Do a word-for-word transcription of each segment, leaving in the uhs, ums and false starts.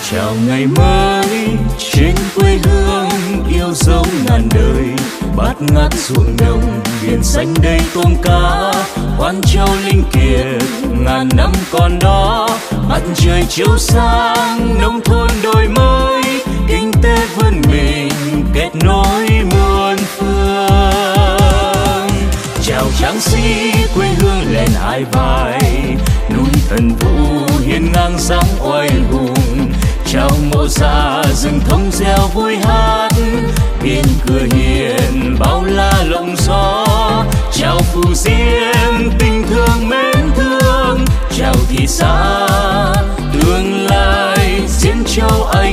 Chào ngày mới trên quê hương yêu dấu ngàn đời, bát ngát ruộng đồng biển xanh đầy tôm cá, hoan châu linh kiệt ngàn năm còn đó. Mặt trời chiếu sáng nông thôn đổi mới, kinh tế vươn mình kết nối muôn phương. Chào tráng sĩ quê hương lên hai vai, núi Thần Vũ hiên ngang dáng oai hùng. Chào mộ già rừng thông reo vui hát, biên cửa hiền bao la lộng gió. Chào phù diên tình thương mến thương, chào thị xã tương lai Diễn Châu anh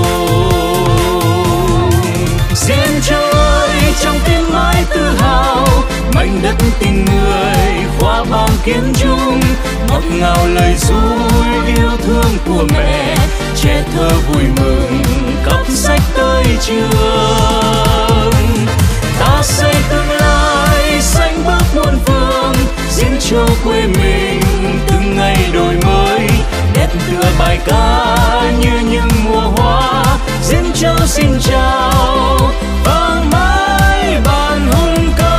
hùng. Diễn Châu ơi trong tim mãi tự hào, mảnh đất tình người khoa bao kiến trung. Ngọt ngào lời ru yêu thương của mẹ, trẻ thơ vui mừng cắp sách tới trường. Ta xây tương lai xanh bước muôn phương, Diễn Châu quê mình từng ngày đổi mới. Đẹp tựa bài ca như những mùa hoa, Diễn Châu xin chào vang mãi bản hùng ca.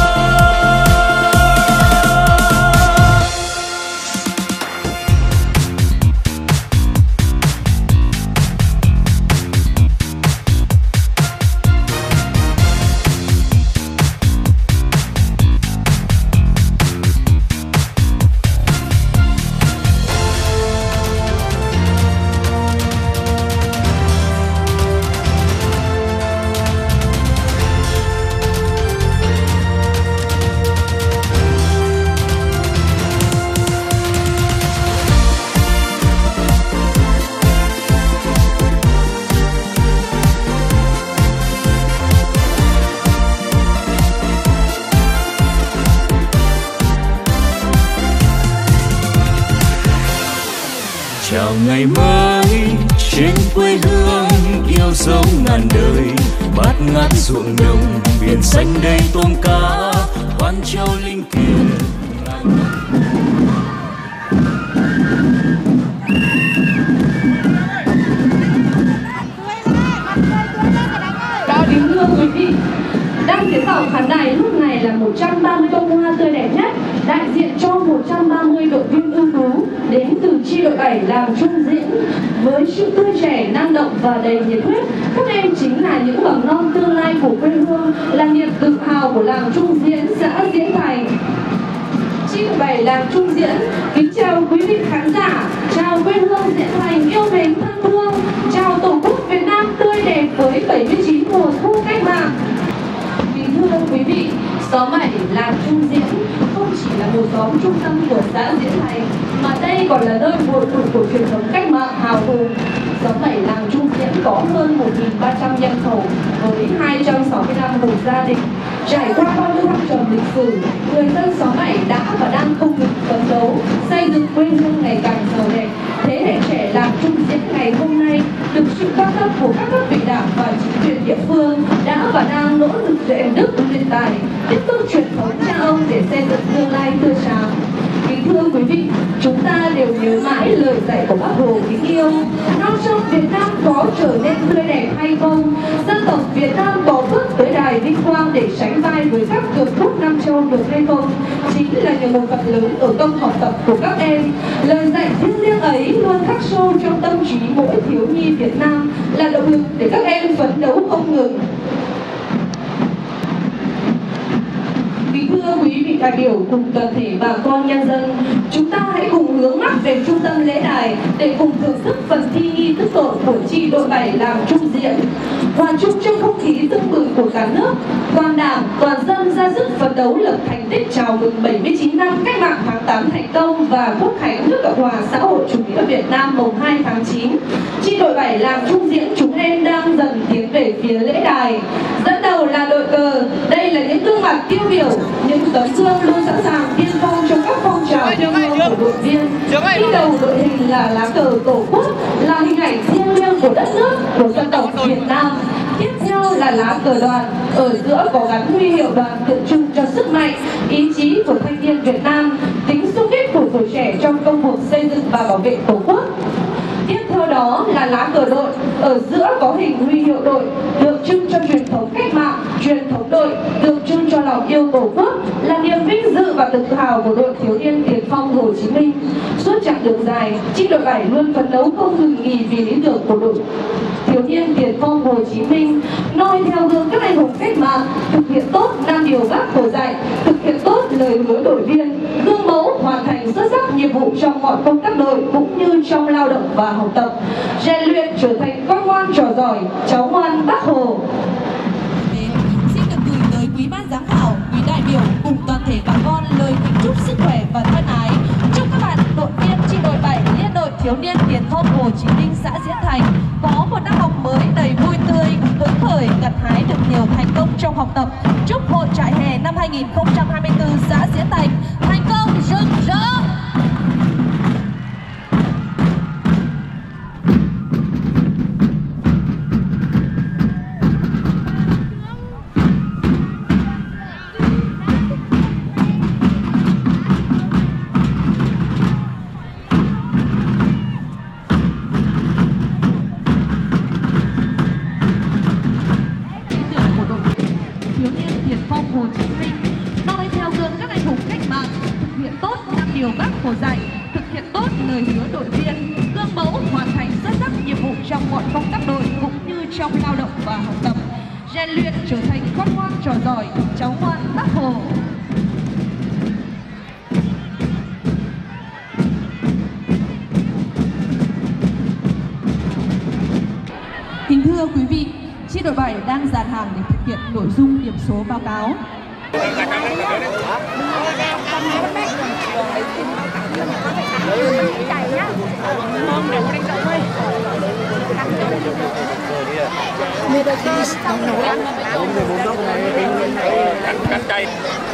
Chào ngày mới trên quê hương yêu dấu ngàn đời, bát ngát ruộng đồng biển xanh đầy tôm cá, hoan châu linh kiệt ngàn năm. Đã kính thưa quý vị, đang tiến vào khán đài lúc này là một trăm ba mươi bông hoa tươi đẹp nhất đại diện cho một trăm ba mươi đội viên ưu tú đến từ chi đội bảy làng Trung Diễn. Với sự tươi trẻ, năng động và đầy nhiệt huyết, các em chính là những mầm non tương lai của quê hương, là niềm tự hào của làng Trung Diễn, xã Diễn Thành. Chi đội bảy làng Trung Diễn kính chào quý vị khán giả, chào quê hương Diễn Thành yêu mến thân thương, chào Tổ quốc Việt Nam tươi đẹp với bảy mươi chín mùa thu cách mạng. Kính thưa quý vị, xóm bảy làng Trung Diễn không chỉ là một xóm trung tâm của xã Diễn Thành, mà đây còn là nơi hội tụ của truyền thống cách mạng hào hùng. Xóm bảy làng Trung Diễn có hơn một nghìn ba trăm nhân khẩu với hai trăm sáu mươi lăm hộ gia đình. Trải qua bao nhiêu thăng trầm lịch sử, người dân xóm bảy đã và đang không ngừng phấn đấu xây dựng quê hương ngày càng giàu đẹp. Thế hệ trẻ làng Trung Diễn ngày hôm nay được sự quan tâm của các cấp ủy đảng và chính quyền địa phương đã và đang nỗ lực rèn đức luyện tài, tiếp tục truyền thống cha ông để xây dựng tương lai tươi sáng. Kính thưa quý vị, chúng ta đều nhớ mãi lời dạy của Bác Hồ kính yêu: non sông Việt Nam có trở nên tươi đẹp hay không? Dân tộc Việt Nam có bước tới đài vinh quang để sánh vai với các cường quốc Nam Châu được hay không? Chính là những một phần lớn ở công học tập của các em. Lời dạy thiêng liêng ấy luôn khắc sâu trong tâm trí mỗi thiếu nhi Việt Nam, là động lực để các em phấn đấu không ngừng. Kính thưa quý vị đại biểu cùng toàn thể bà con nhân dân, chúng ta hãy cùng hướng mắt về trung tâm lễ đài để cùng thưởng thức phần thi nghi thức đội của chi đội bảy làng Trung Diễn. Hòa chung trong không khí tưng bừng của cả nước, toàn đảng, toàn dân ra sức phấn đấu lập thành tích chào mừng bảy mươi chín năm cách mạng tháng tám thành công và quốc khánh nước Cộng hòa xã hội chủ nghĩa Việt Nam mùng hai tháng chín. Chi đội bảy làng Trung Diễn chúng em đang dần tiến về phía lễ đài. Dẫn đầu là đội cờ, đây là những gương mặt tiêu biểu, những tấm gương luôn sẵn sàng tiên phong trong các phong trào thi đua của đội viên. Đi đầu đội hình là lá cờ Tổ quốc, là hình ảnh thiêng liêng của đất nước, của dân tộc Việt Nam. Tiếp theo là lá cờ đoàn, ở giữa có gắn huy hiệu đoàn tượng trưng cho sức mạnh, ý chí của thanh niên Việt Nam, tính xung kích của tuổi trẻ trong công cuộc xây dựng và bảo vệ Tổ quốc. Tiếp theo đó là lá cờ đội, ở giữa có hình huy hiệu đội, tượng trưng cho truyền thống cách mạng, truyền thống đội, tượng trưng cho lòng yêu Tổ quốc, là niềm vinh dự và tự hào của đội thiếu niên Tiền Phong Hồ Chí Minh. Suốt chặng đường dài, chi đội bảy luôn phấn đấu không ngừng nghỉ vì lý tưởng của đội thiếu niên Tiền Phong Hồ Chí Minh, noi theo gương các anh hùng cách mạng, thực hiện tốt năm điều Bác Hồ dạy, thực hiện tốt lời hứa đội viên, gương mẫu hoàn thành xuất sắc nhiệm vụ trong mọi công tác đội cũng như trong lao động và học tập, rèn luyện trở thành con ngoan trò giỏi, cháu ngoan Bác Hồ. Xin được gửi tới quý ban giám khảo, quý đại biểu cùng toàn thể bà con lời kính chúc sức khỏe và thân ái. Chúc các bạn đội viên chi đội bảy Liên đội thiếu niên Tiền Phong Hồ Chí Minh xã Diễn Thành có một năm học mới đầy vui tươi, hứng khởi, gặt hái được nhiều thành công trong học tập. Chúc hội trại hè năm hai nghìn không trăm hai mươi tư xã Diễn Thành thành công rực rỡ. Hồ Chí Minh noi theo gương các anh hùng cách mạng, thực hiện tốt năm điều Bác Hồ dạy, thực hiện tốt lời hứa đội viên, gương mẫu hoàn thành xuất sắc nhiệm vụ trong mọi công tác đội cũng như trong lao động và học tập, rèn luyện trở thành con ngoan trò giỏi, cháu ngoan Bác Hồ. Kính thưa quý vị, chi đội bảy đang dàn hàng để thực hiện nội dung điểm số báo cáo. Cánh cây.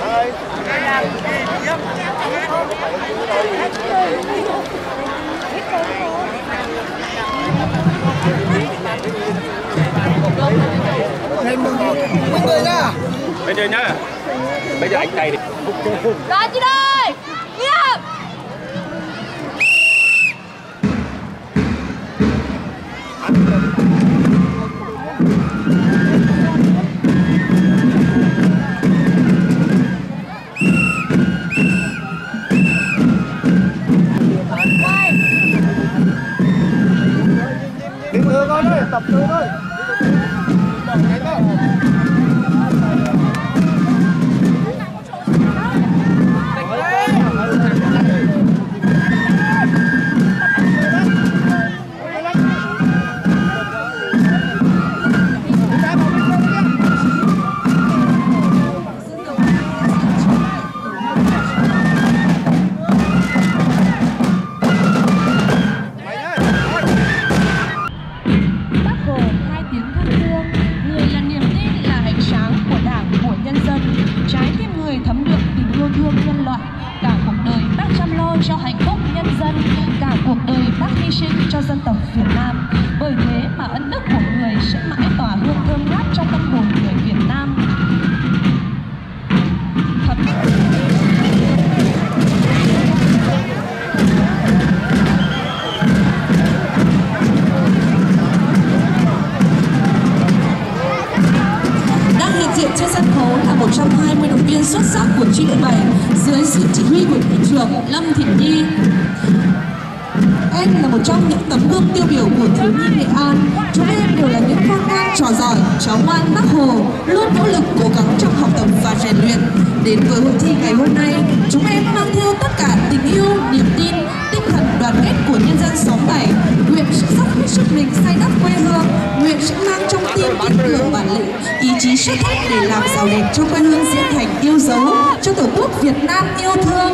Mấy người nha. Bây giờ nhá. Bây giờ anh cày đi. Rồi chị ơi. Nghiêm. Đi vừa con ơi, tập từ thôi. cho hạnh phúc nhân dân, cả cuộc đời Bác hy sinh cho dân tộc Việt Nam. Bởi thế mà ân đức của người sẽ mãi tỏa hương thơm ngát trong tâm hồn người Việt Nam. Thật hiện diện trên sân khấu là một trong hai mươi động viên xuất sắc của chi đội bảy dưới sự chỉ huy của thủ trưởng Lâm Thị Nhi. Anh là một trong những tấm gương tiêu biểu của thiếu nhi Nghệ An. Chúng em đều là những con ngoan trò giỏi, cháu ngoan Bác Hồ, luôn nỗ lực cố gắng trong học tập và rèn luyện. Đến với hội thi ngày hôm nay, chúng em mang theo tất cả tình yêu, niềm tin, tinh thần đoàn kết của nhân dân xóm bảy. Nguyện sẽ dốc hết sức mình xây đắp quê hương, nguyện sẽ mang trong tim kiên cường bản lĩnh, ý chí sắt thép để làm giàu đẹp cho quê hương Diễn Thành yêu dấu, cho Tổ quốc Việt Nam yêu thương.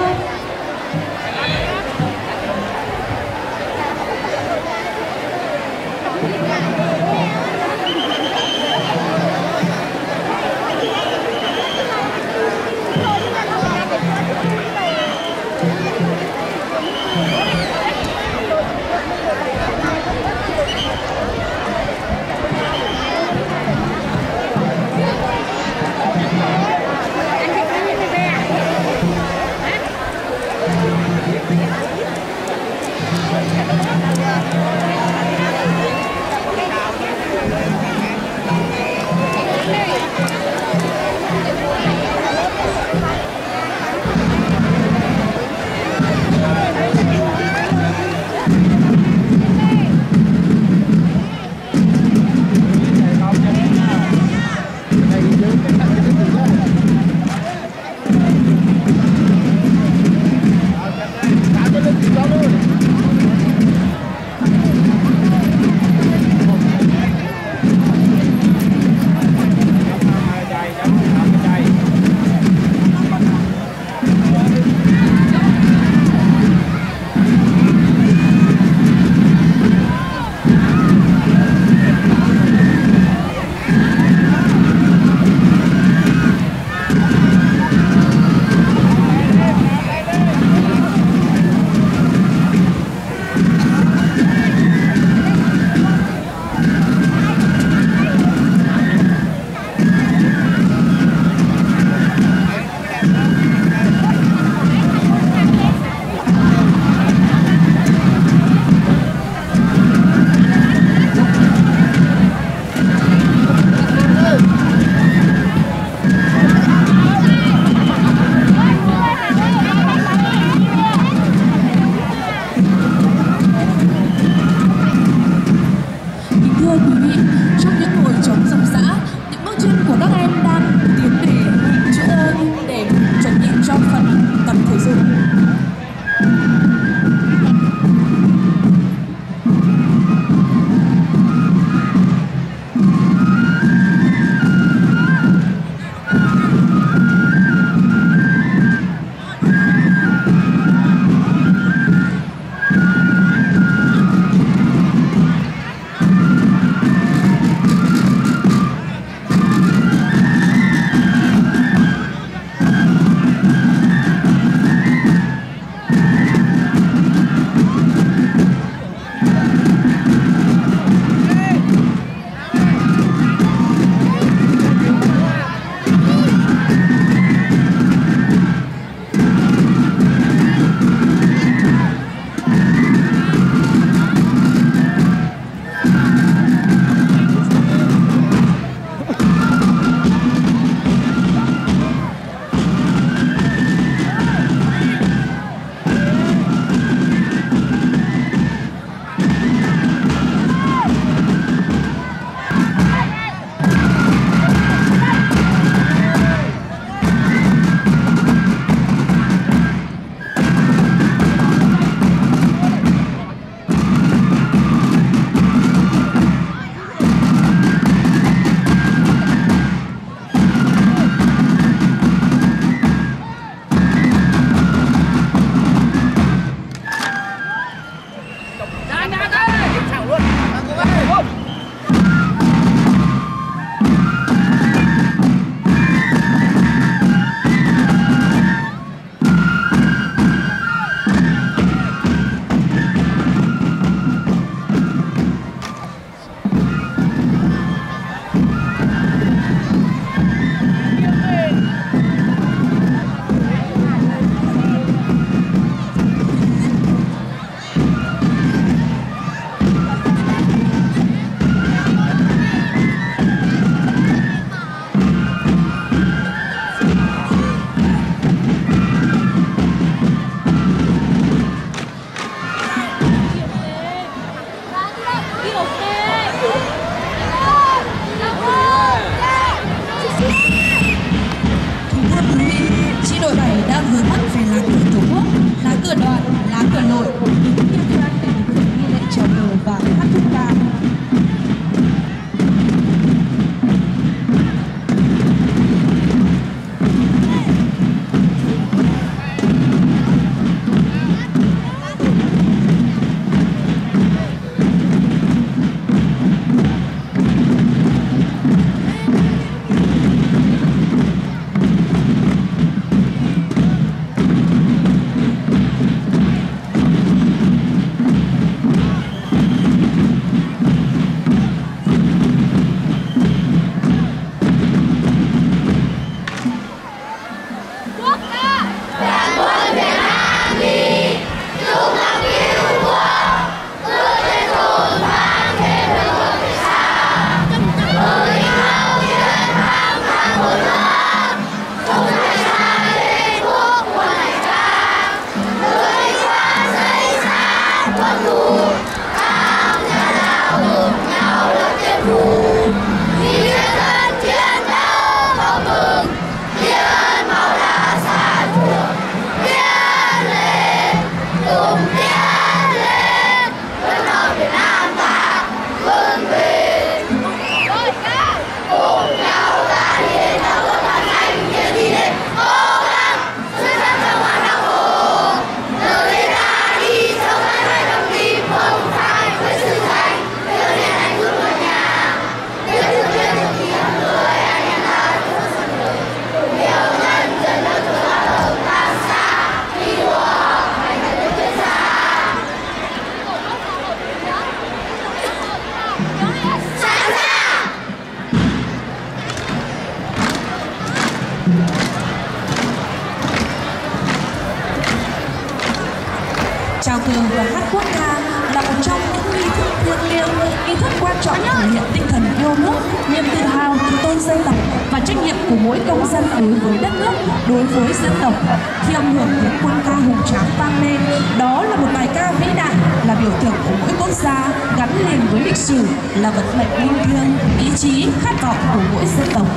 cờ và hát quốc ca là một trong những nghi thức thiêng liêng, nghi thức quan trọng thể hiện tinh thần yêu nước, niềm tự hào tự tôn dân tộc và trách nhiệm của mỗi công dân đối với đất nước, đối với dân tộc. Khi âm hưởng tiếng quân ca hùng tráng vang lên, đó là một bài ca vĩ đại, là biểu tượng của mỗi quốc gia, gắn liền với lịch sử, là vận mệnh linh thiêng, ý chí, khát vọng của mỗi dân tộc.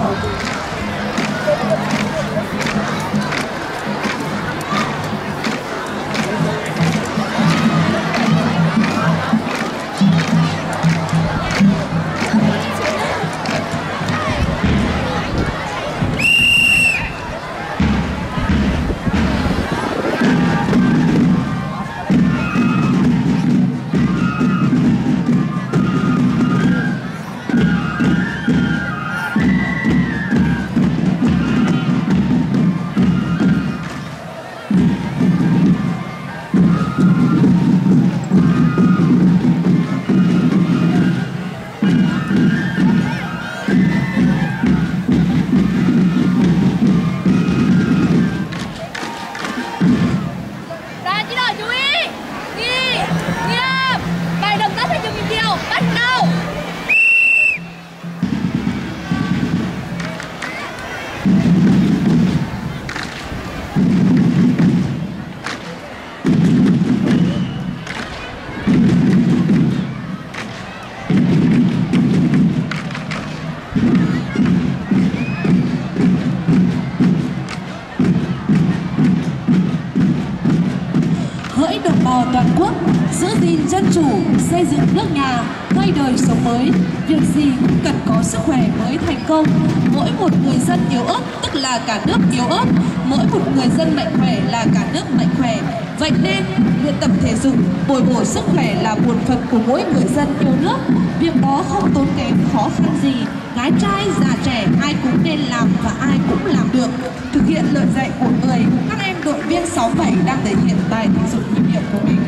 Hỡi đồng bào toàn quốc, giữ gìn dân chủ, xây dựng nước nhà, khơi đời sống mới, việc gì cũng cần có sức khỏe mới thành công. Mỗi một người dân yếu ớt tức là cả nước yếu ớt, mỗi một người dân mạnh khỏe là cả nước mạnh khỏe. Vậy nên luyện tập thể dục, bồi bổ sức khỏe là bổn phận của mỗi người dân yêu nước. Việc đó không tốn kém khó khăn gì, gái trai già trẻ ai cũng nên làm và ai cũng làm được. Thực hiện lời dạy của người, các em đội viên sáu bảy đang thể hiện bài thể dục nhịp điệu của mình.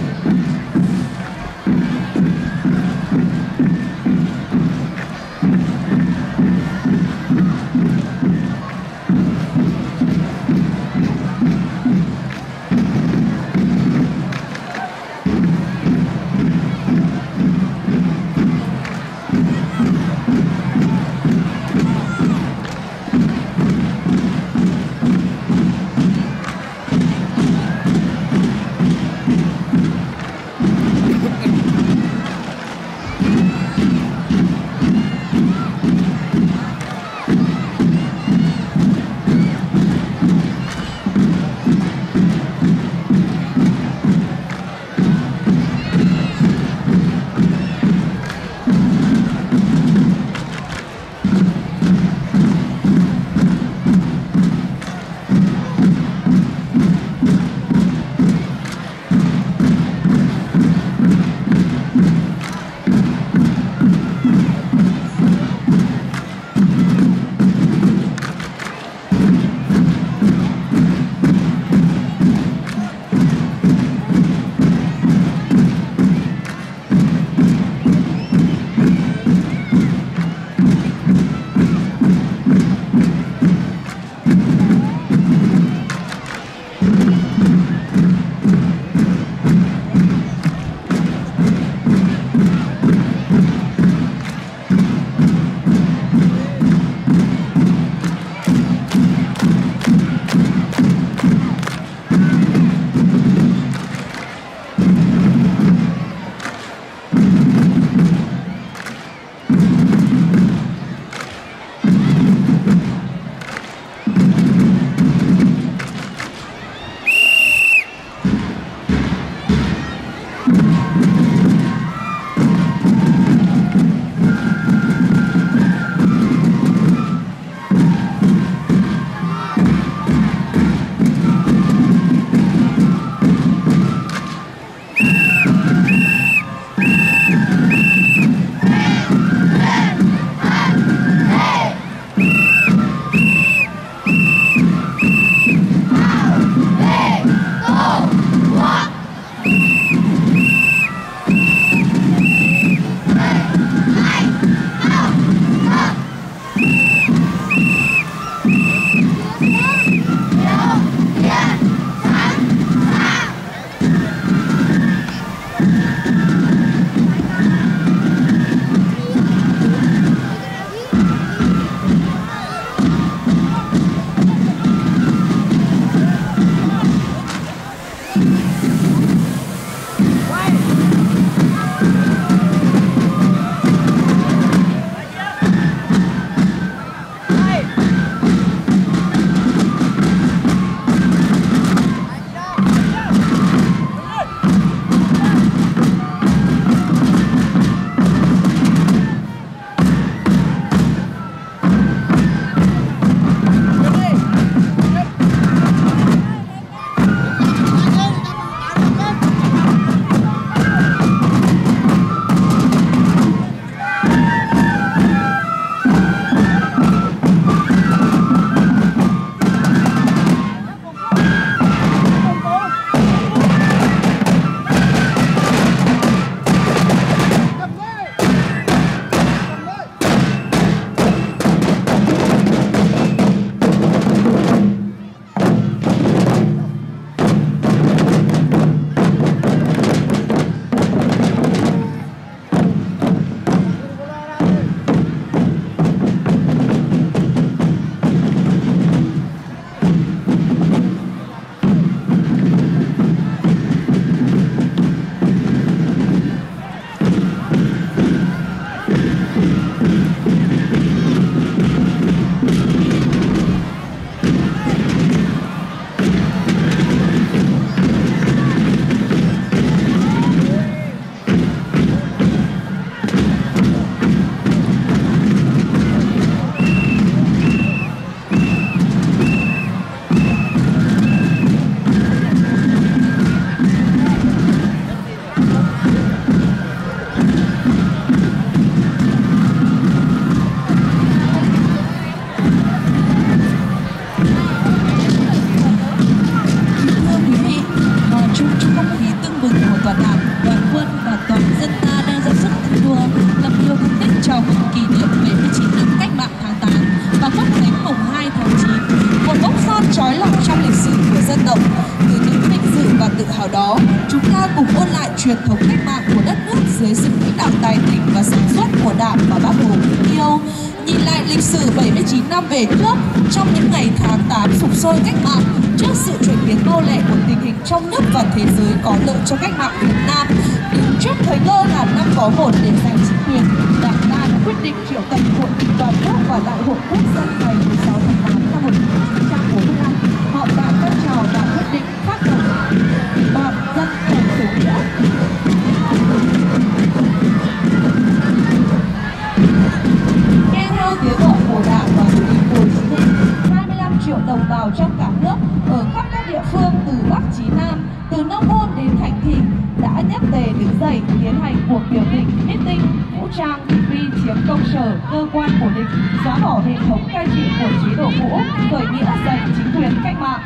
truyền thống cách mạng của đất nước dưới sự lãnh đạo tài tình và sản xuất của Đảng và Bác Hồ kính yêu. Nhìn lại lịch sử bảy mươi chín năm về trước, trong những ngày tháng tám sục sôi cách mạng, trước sự chuyển biến mau lẹ của tình hình trong nước và thế giới có lợi cho cách mạng Việt Nam, đứng trước thời cơ ngàn năm có một để giành chính quyền, Đảng ta đã quyết định triệu tập hội nghị toàn quốc và đại hội quốc dân ngày mười sáu tháng tám năm một nghìn chín trăm bốn mươi lăm. Họ đã tân trào và quyết định phát động toàn dân tổng khởi nghĩa. Nghe theo tiếng gọi của Đảng và Chủ tịch Hồ Chí Minh, hai mươi lăm triệu đồng bào trong cả nước ở khắp các địa phương từ Bắc chí Nam, từ nông thôn đến thành thị đã nhất tề đứng dậy tiến hành cuộc biểu tình, meeting, vũ trang, vi chiếm công sở, cơ quan của địch, xóa bỏ hệ thống cai trị của chế độ cũ, khởi nghĩa giành chính quyền cách mạng.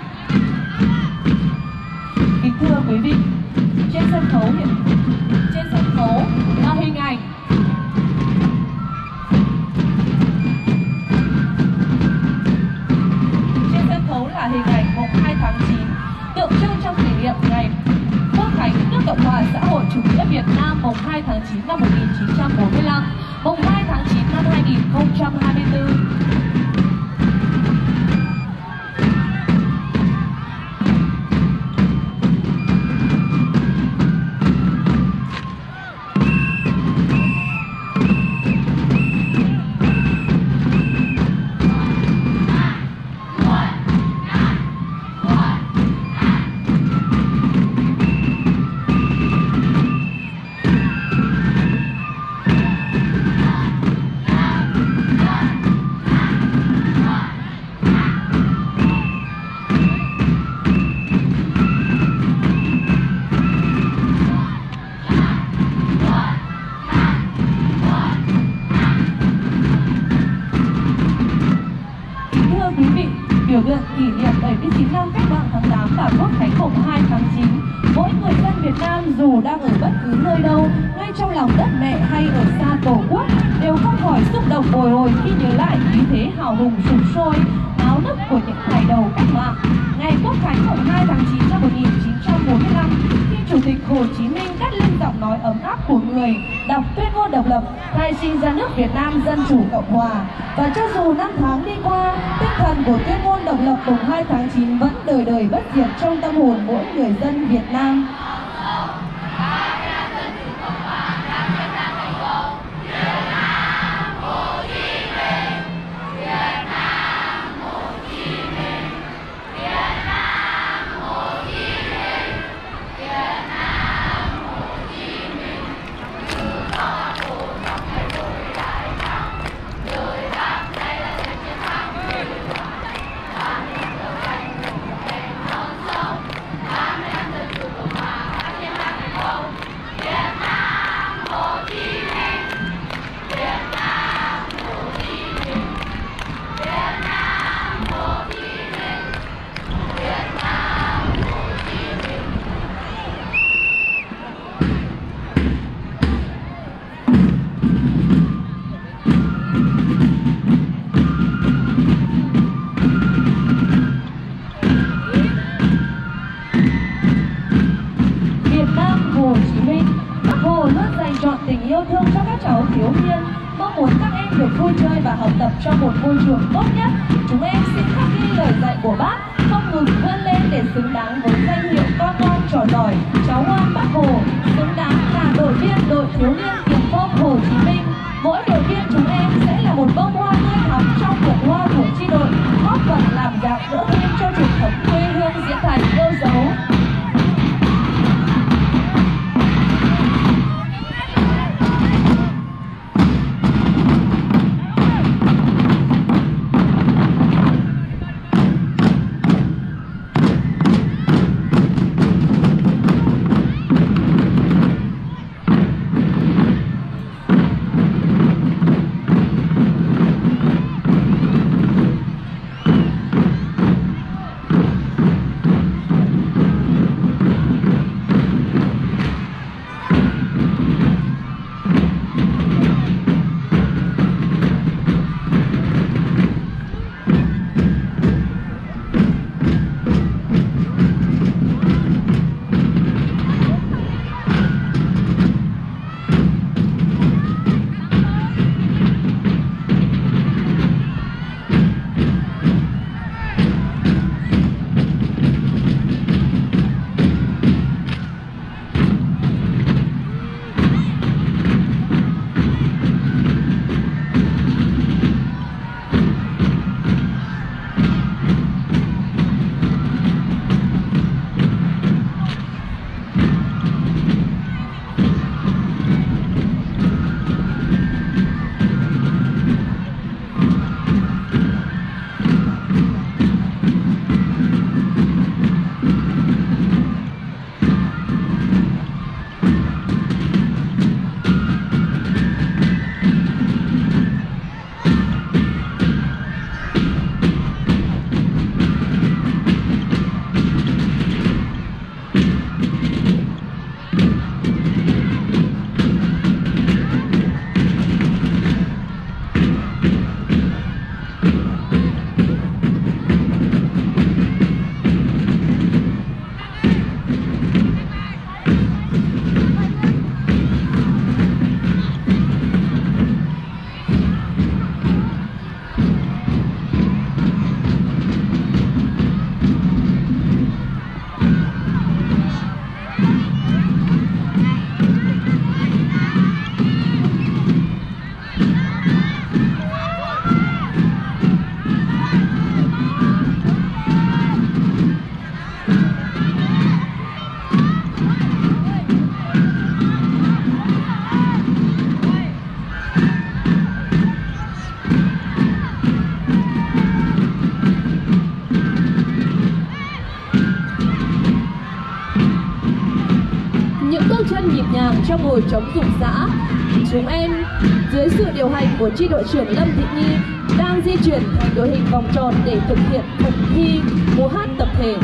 Kính thưa quý vị, trên sân khấu hiện trên sân khấu là hình ảnh trên sân khấu là hình ảnh mùng hai tháng chín tượng trưng trong kỷ niệm ngày Quốc khánh nước Cộng hòa xã hội chủ nghĩa Việt Nam mùng hai tháng chín năm một nghìn chín trăm bốn mươi lăm, mùng hai tháng chín năm hai nghìn không trăm hai mươi tư. Biểu tượng kỷ niệm bảy mươi chín năm cách mạng tháng tám và Quốc khánh mùng hai tháng chín, mỗi người dân Việt Nam dù đang ở bất cứ nơi đâu, ngay trong lòng đất mẹ hay ở xa Tổ quốc, đều không khỏi xúc động bồi hồi khi nhớ lại khí thế hào hùng sục sôi, náo nức của những ngày đầu cách mạng. Ngày Quốc khánh mùng hai tháng chín năm một nghìn chín trăm bốn mươi lăm, khi Chủ tịch Hồ Chí Minh cất lên giọng giọng nói ấm áp của người đọc tuyên ngôn độc lập, khai sinh ra nước Việt Nam Dân Chủ Cộng Hòa. Và cho dù năm tháng đi qua, tinh thần của tuyên ngôn độc lập mùng hai tháng chín vẫn đời đời bất diệt trong tâm hồn mỗi người dân Việt Nam. Trong một môi trường tốt nhất, chúng em xin khắc ghi lời dạy của Bác, không ngừng vươn lên để xứng đáng với danh hiệu con ngoan trò giỏi, cháu ngoan Bác Hồ, xứng đáng là đội viên đội thiếu niên tiền phong Hồ Chí Minh. Mỗi đội viên chúng em sẽ là một bông hoa tươi thắm trong vườn hoa của chi đội, góp phần làm dạng dỡ thêm cho truyền thống quê hương Diễn Thành yêu dấu. Trong hồi chống dụng xã, chúng em dưới sự điều hành của chi đội trưởng Lâm Thị Nhi đang di chuyển thành đội hình vòng tròn để thực hiện cuộc thi múa hát tập thể.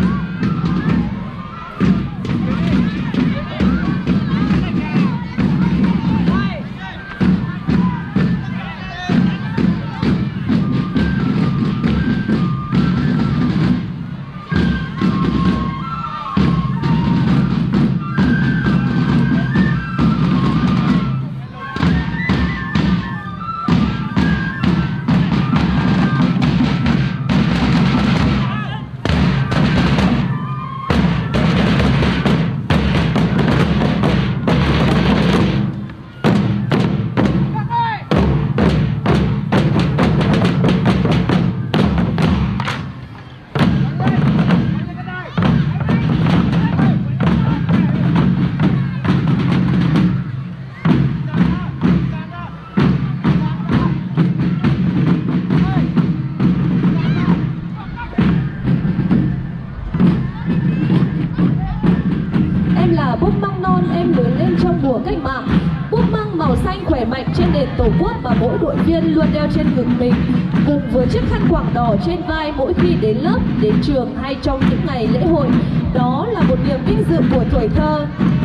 trong mùa cách mạng. Quốc mang màu xanh khỏe mạnh trên nền tổ quốc mà mỗi đội viên luôn đeo trên ngực mình, cùng với chiếc khăn quàng đỏ trên vai mỗi khi đến lớp, đến trường hay trong những ngày lễ hội. Đó là một niềm vinh dự của tuổi thơ.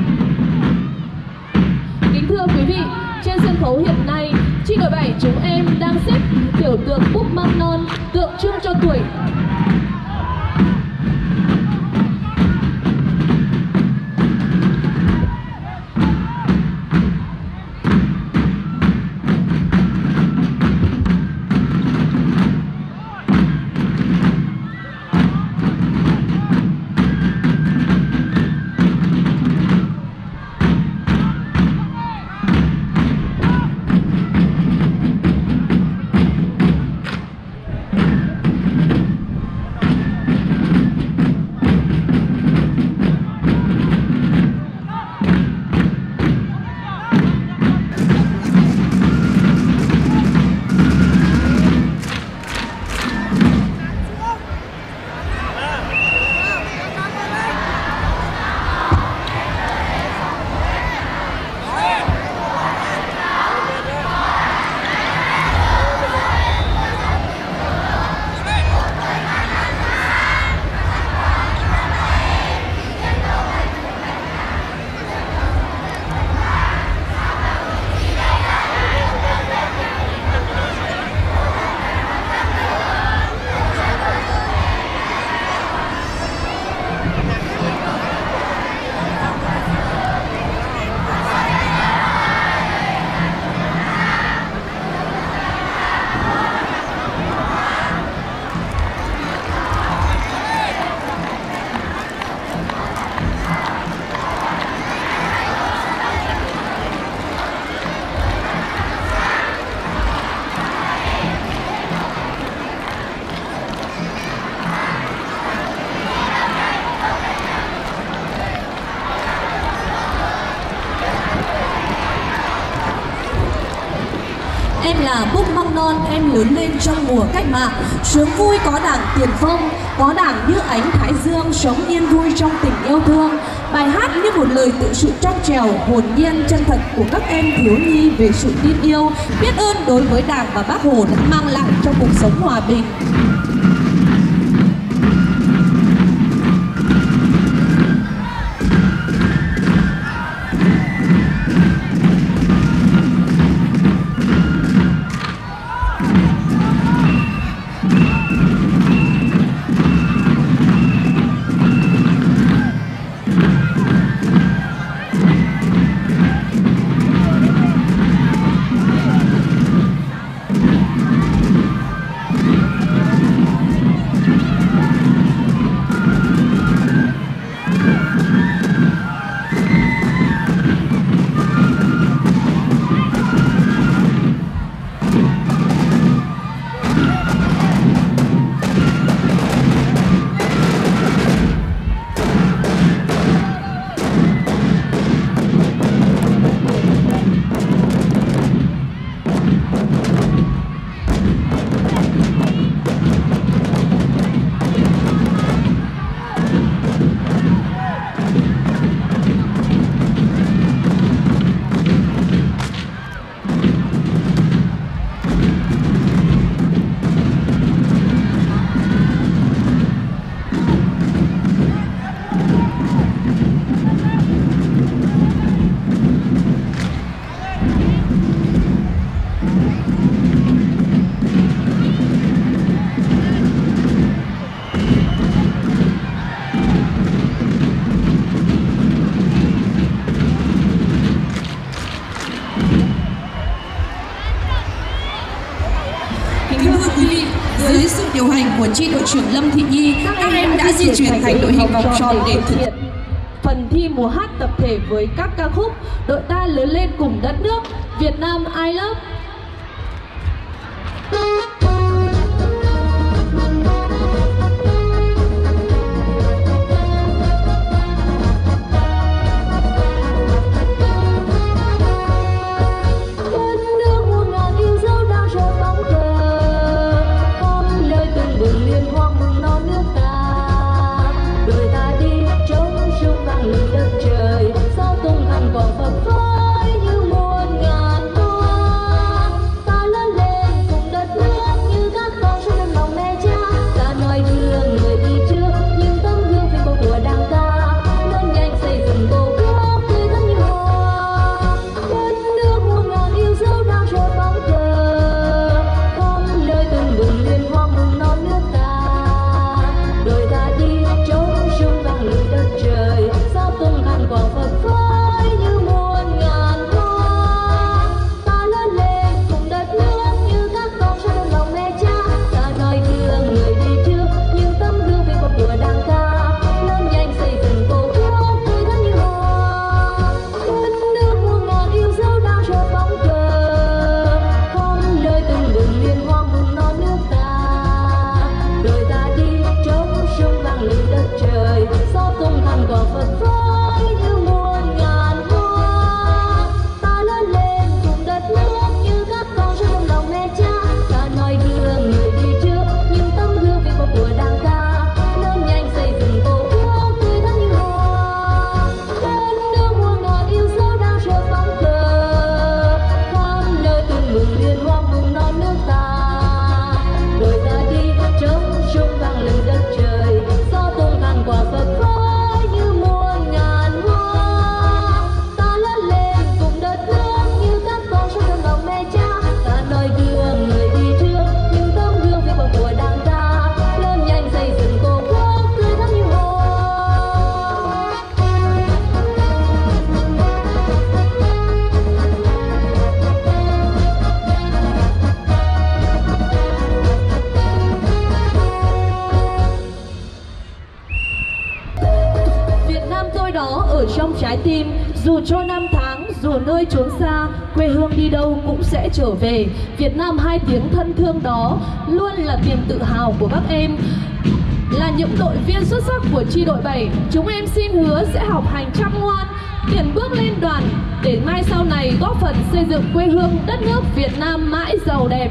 Kính thưa quý vị, trên sân khấu hiện nay, chi đội bảy chúng em đang xếp biểu tượng búp măng non, tượng trưng cho tuổi. Em là búp măng non, em lớn lên trong mùa cách mạng. Sướng vui có đảng tiền phong, có đảng như ánh thái dương, sống yên vui trong tình yêu thương. Bài hát như một lời tự sự trong trèo, hồn nhiên chân thật của các em thiếu nhi về sự tin yêu, biết ơn đối với Đảng và Bác Hồ đã mang lại cho cuộc sống hòa bình. Dưới sự điều hành của chi đội trưởng Lâm Thị Nhi, các em đã di chuyển thành đội hình vòng tròn để thực hiện phần thi múa hát tập thể với các ca khúc Đội ta lớn lên cùng đất nước, Việt Nam I Love. Đời ta đi chống sông vang lên đất trời, sao tung thẳng còn phập phới. tim. Dù cho năm tháng, dù nơi chốn xa, quê hương đi đâu cũng sẽ trở về. Việt Nam hai tiếng thân thương đó luôn là niềm tự hào của các em. Là những đội viên xuất sắc của chi đội bảy, chúng em xin hứa sẽ học hành chăm ngoan, tiền bước lên đoàn để mai sau này góp phần xây dựng quê hương đất nước Việt Nam mãi giàu đẹp.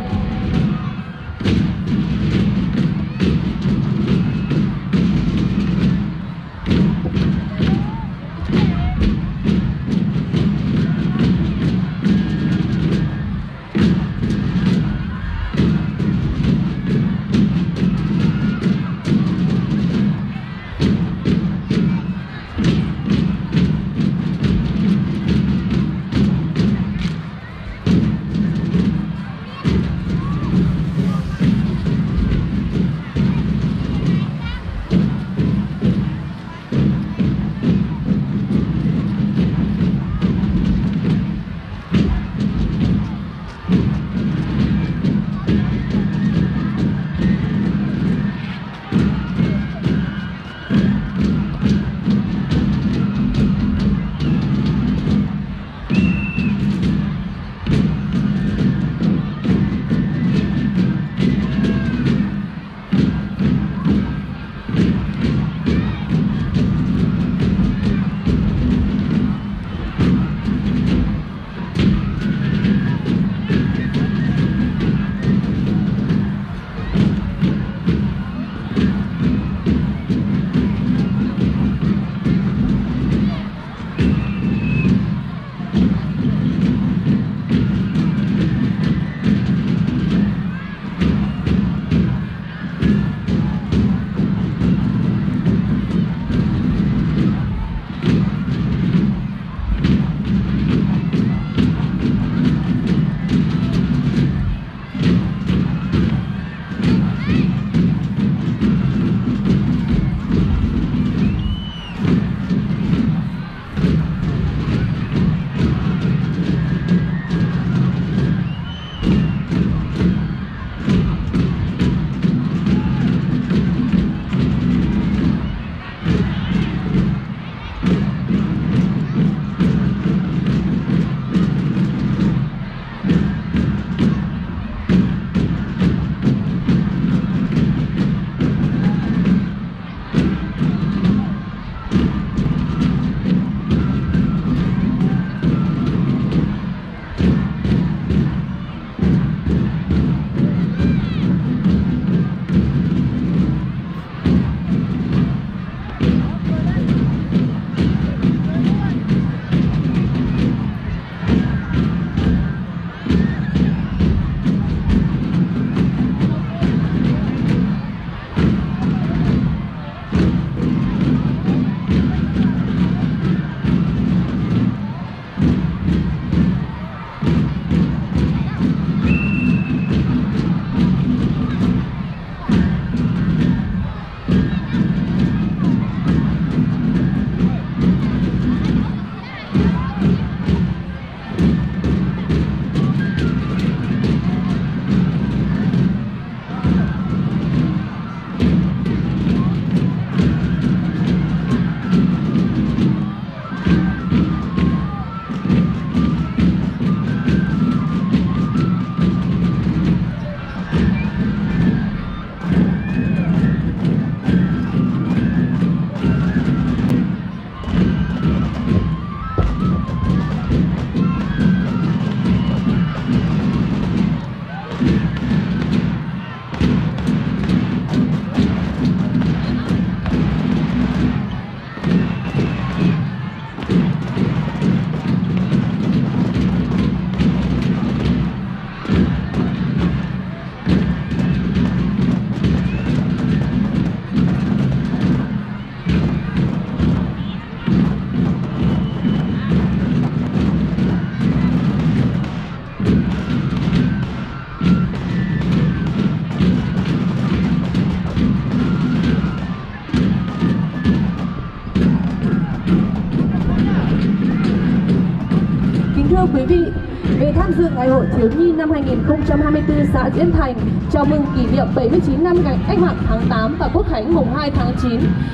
quý vị về tham dự Ngày hội Thiếu nhi năm hai nghìn không trăm hai mươi tư xã Diễn Thành, chào mừng kỷ niệm bảy mươi chín năm ngày Cách mạng tháng tám và Quốc khánh mùng hai tháng chín.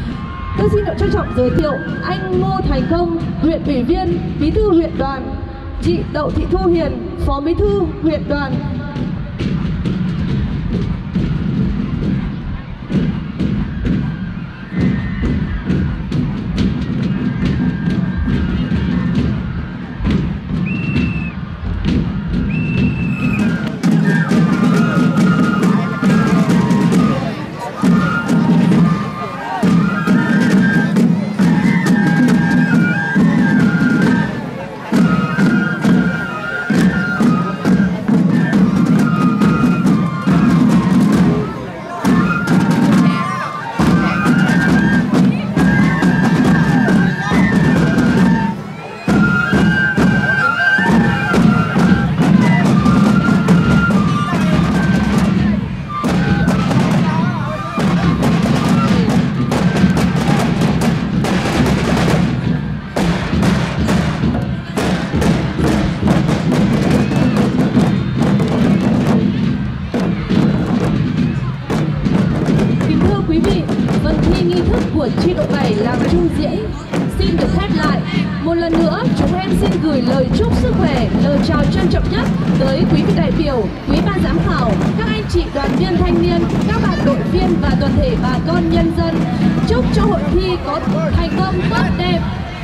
Tôi xin được trân trọng giới thiệu anh Ngô Thành Công, huyện ủy viên, bí thư huyện đoàn, chị Đậu Thị Thu Hiền, phó bí thư huyện đoàn. Của chi đội bảy làm chung diễn xin được khép lại. Một lần nữa chúng em xin gửi lời chúc sức khỏe, lời chào trân trọng nhất tới quý vị đại biểu, quý ban giám khảo, các anh chị đoàn viên thanh niên, các bạn đội viên và toàn thể bà con nhân dân. Chúc cho hội thi có thành công tốt đẹp.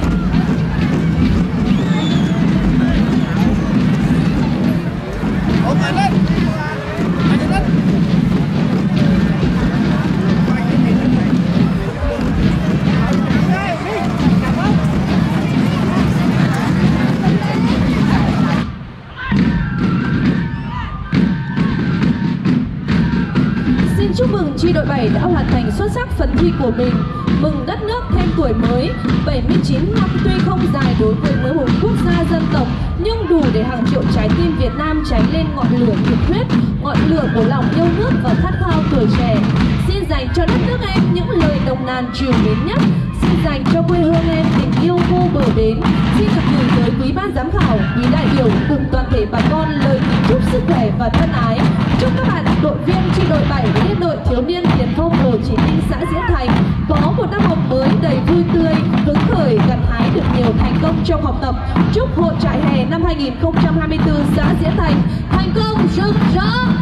Chúc mừng chi đội bảy đã hoàn thành xuất sắc phần thi của mình. Mừng đất nước thêm tuổi mới. bảy mươi chín năm tuy không dài đối với mỗi một quốc gia dân tộc, nhưng đủ để hàng triệu trái tim Việt Nam cháy lên ngọn lửa nhiệt huyết, ngọn lửa của lòng yêu nước và khát khao tuổi trẻ. Xin dành cho đất nước em những lời nồng nàn trìu mến nhất. Xin dành cho quê hương em tình yêu vô bờ bến. Xin được gửi tới quý ban giám khảo, quý đại biểu cùng toàn thể bà con lời kính chúc sức khỏe và thân ái. Chúc các bạn đội viên chi đội bảy liên đội thiếu niên tiền phong Hồ Chí Minh xã Diễn Thành có một năm học mới đầy vui tươi, hứng khởi, gặt hái được nhiều thành công trong học tập. Chúc hội trại hè năm hai nghìn không trăm hai mươi tư xã Diễn Thành thành công rực rỡ.